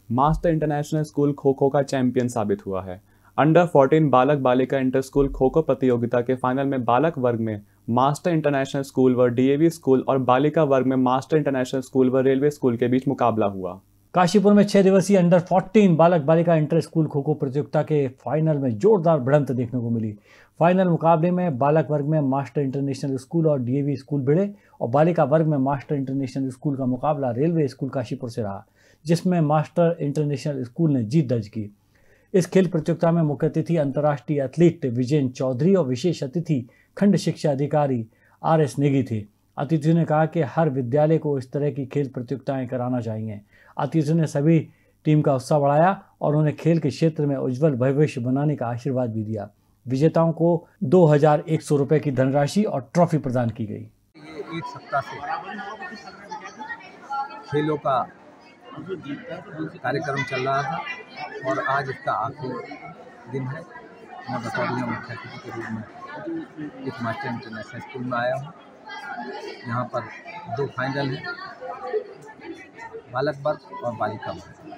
Master international school kho kho का champion साबित हुआ है। अंडर 14 बालक बालिका इंटर स्कूल खो खो प्रतियोगिता के फाइनल में बालक वर्ग में मास्टर इंटरनेशनल स्कूल व डीएवी स्कूल और बालिका वर्ग में मास्टर इंटरनेशनल स्कूल व रेलवे स्कूल के बीच मुकाबला हुआ। काशीपुर में 6 दिवसीय अंडर 14 बालक बालिका इंटर स्कूल खो खो प्रतियोगिता के फाइनल में जोरदार भिड़ंत देखने को मिली। फाइनल मुकाबले में बालक वर्ग में मास्टर इंटरनेशनल स्कूल और डीएवी स्कूल भिड़े और बालिका वर्ग में मास्टर इंटरनेशनल स्कूल का मुकाबला रेलवे स्कूल काशीपुर से रहा, जिसमें मास्टर इंटरनेशनल स्कूल ने जीत दर्ज की। इस खेल प्रतियोगिता में मुख्य अतिथि अंतर्राष्ट्रीय एथलीट विजयन चौधरी और विशेष अतिथि खंड शिक्षा अधिकारी RS नेगी थे। अतिथियों ने कहा कि हर विद्यालय को इस तरह की खेल प्रतियोगिताएं कराना चाहिए। अतिथियों ने सभी टीम का उत्साह बढ़ाया और उन्हें खेल के क्षेत्र में उज्जवल भविष्य बनाने का आशीर्वाद भी दिया। विजेताओं को 2100 रुपये की धनराशि और ट्रॉफी प्रदान की गई। ये एक सप्ताह से खेलों का कार्यक्रम चल रहा था और आज इसका आखिरी दिन है। मैं बतौर मुख्य अतिथि के रूप में एक मास्टर इंटरनेशनल स्कूल में आया हूँ। यहाँ पर 2 फाइनल हैं, बालक वर्ग और बालिका वर्ग।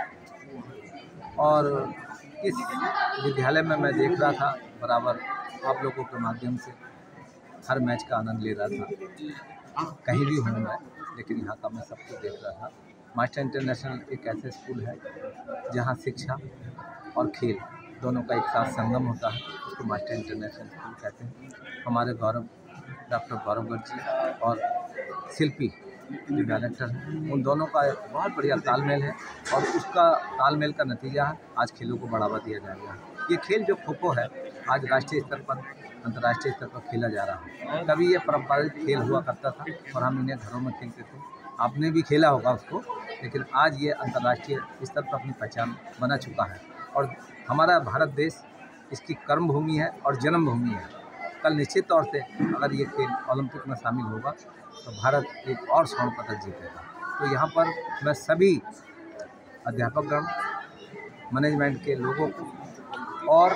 और इस विद्यालय में मैं देख रहा था बराबर आप लोगों के माध्यम से हर मैच का आनंद ले रहा था। कहीं भी हूँ मैं, लेकिन यहाँ का मैं सब कुछ देख रहा था। मास्टर इंटरनेशनल एक ऐसा स्कूल है जहाँ शिक्षा और खेल दोनों का एक साथ संगम होता है, उसको मास्टर इंटरनेशनल स्कूल कहते हैं। हमारे डॉक्टर गौरव गर्ग जी और शिल्पी जो डायरेक्टर हैं, उन दोनों का एक बहुत बढ़िया तालमेल है और उसका तालमेल का नतीजा है आज खेलों को बढ़ावा दिया जाएगा। ये खेल जो खो खो है आज राष्ट्रीय स्तर पर, अंतर्राष्ट्रीय स्तर पर खेला जा रहा है। कभी ये पारंपरिक खेल हुआ करता था और हम इन्हें घरों में खेलते थे, आपने भी खेला होगा उसको, लेकिन आज ये अंतर्राष्ट्रीय स्तर पर अपनी पहचान बना चुका है। और हमारा भारत देश इसकी कर्म भूमि है और जन्मभूमि है। कल निश्चित तौर से अगर ये खेल ओलंपिक में शामिल होगा तो भारत एक और स्वर्ण पदक जीतेगा। तो यहाँ पर मैं सभी अध्यापकगण, मैनेजमेंट के लोगों को और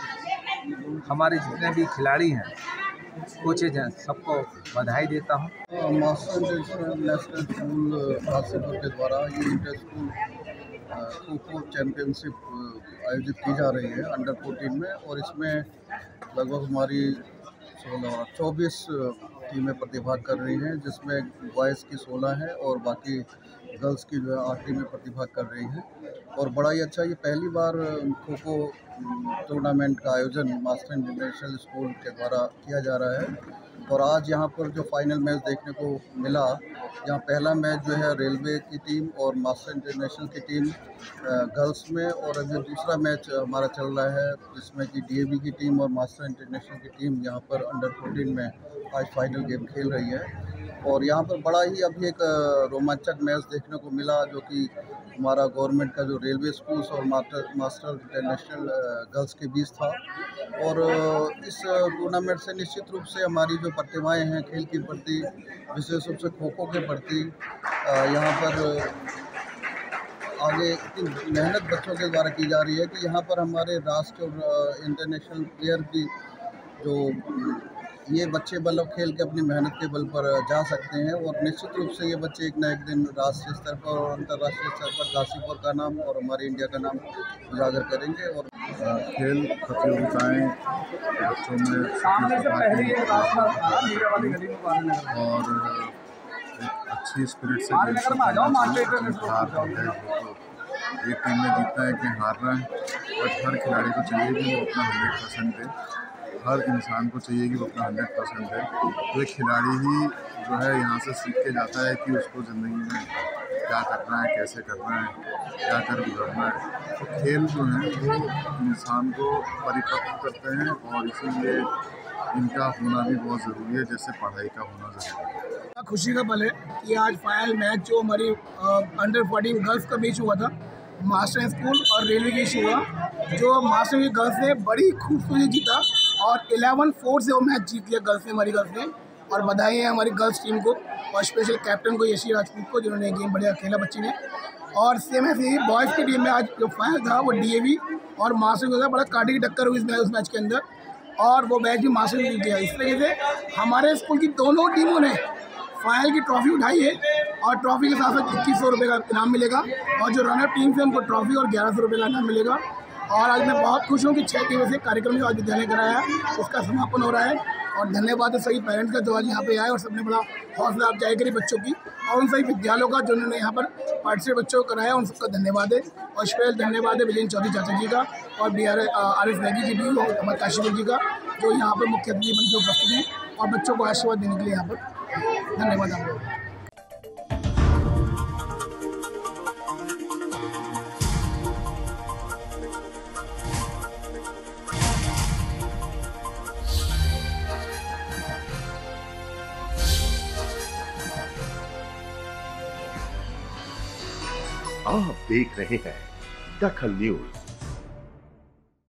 हमारे जितने भी खिलाड़ी हैं, कोचेज हैं, सबको बधाई देता हूँ। मास्टर इंटरनेशनल स्कूल काशीपुर के द्वारा ये inter school kho kho championship आयोजित की जा रही है अंडर 14 में, और इसमें लगभग हमारी 24 टीमें प्रतिभाग कर रही हैं, जिसमें बॉयज़ की 16 है और बाकी गर्ल्स की जो है 8 टीमें प्रतिभाग कर रही हैं। और बड़ा ही अच्छा, ये पहली बार खो खो टूर्नामेंट का आयोजन मास्टर इंटरनेशनल स्कूल के द्वारा किया जा रहा है। और आज यहाँ पर जो फाइनल मैच देखने को मिला, यहाँ पहला मैच जो है रेलवे की टीम और मास्टर इंटरनेशनल की टीम गर्ल्स में, और अभी दूसरा मैच हमारा चल रहा है जिसमें कि डीएवी की टीम और मास्टर इंटरनेशनल की टीम यहाँ पर अंडर 14 में आज फाइनल गेम खेल रही है। और यहाँ पर बड़ा ही अभी एक रोमांचक मैच देखने को मिला, जो कि हमारा गवर्नमेंट का जो रेलवे स्कूल्स और मास्टर इंटरनेशनल गर्ल्स के बीच था। और इस टूर्नामेंट से निश्चित रूप से हमारी जो प्रतिभाएं हैं खेल के प्रति, विशेष रूप से खो खो के प्रति, यहाँ पर आगे इतनी मेहनत बच्चों के द्वारा की जा रही है कि यहाँ पर हमारे राष्ट्रीय और इंटरनेशनल प्लेयर भी जो ये बच्चे मतलब खेल के अपनी मेहनत के बल पर जा सकते हैं। और निश्चित रूप से ये बच्चे एक न एक दिन राष्ट्रीय स्तर पर और अंतर्राष्ट्रीय स्तर पर काशीपुर का नाम और हमारे इंडिया का नाम उजागर करेंगे। और खेल प्रतियोगिताएं बच्चों में और एक अच्छी स्पिरिट से खेल एक टीम में जीतना है कि हारना है, और हर खिलाड़ी को चाहिए कि वो अपना 100% दे, हर इंसान को चाहिए कि वो अपना 100% दे। तो एक खिलाड़ी ही जो है यहाँ से सीख के जाता है कि उसको ज़िंदगी में क्या करना है, कैसे करना है, क्या कर गुजरना है। तो खेल जो है वो इंसान को परिपक्व करते हैं और इसीलिए इनका होना भी बहुत ज़रूरी है, जैसे पढ़ाई का होना ज़रूरी है। खुशी का पल है कि आज फाइनल मैच जो हमारी अंडर 14 गर्ल्स का मैच हुआ था, मास्टर स्कूल और रेलवे के इशू हुआ, जो मास्टर की गर्ल्स ने बड़ी खूबसूरती जीता और 11-4 से वो मैच जीत लिया गर्ल्स ने, हमारी गर्ल्स ने। और बधाई है हमारी गर्ल्स टीम को और स्पेशल कैप्टन को यशी राजपूत को, जिन्होंने गेम बढ़िया खेला बच्ची ने। और सेम ऐसे ही बॉयज़ की टीम में आज जो फाइनल था वो डीएवी और मास्टर का था, बड़ा कांटे की टक्कर हुई उस मैच के अंदर, और वो मैच भी मास्टर जीत गया। इस तरीके से हमारे स्कूल की दोनों टीमों ने फाइनल की ट्रॉफी उठाई है और ट्रॉफी के साथ साथ 2100 रुपये का इनाम मिलेगा और जो रनर टीम से उनको ट्रॉफी और 1100 रुपये का इनाम मिलेगा। और आज मैं बहुत खुश हूँ कि 6 दिवसीय कार्यक्रम जो आज विद्यालय कराया है उसका समापन हो रहा है और धन्यवाद है सभी पेरेंट्स का जो आज यहाँ पे आए और सबने बड़ा हौसला अफजाई करी बच्चों की और उन सभी विद्यालयों का जिन्होंने यहाँ पर पार्टिसिपेट बच्चों को कराया उन सबका धन्यवाद है। और स्पेशल धन्यवाद है विजय चौधरी चाचा जी का और RS नेगी जी भी और अमर काशीपुर जी का जो यहाँ पर मुख्य अतिथि बन के उपस्थित हैं और बच्चों को आशीर्वाद देने के लिए यहाँ पर धन्यवाद आप लोग। आप देख रहे हैं दखल न्यूज।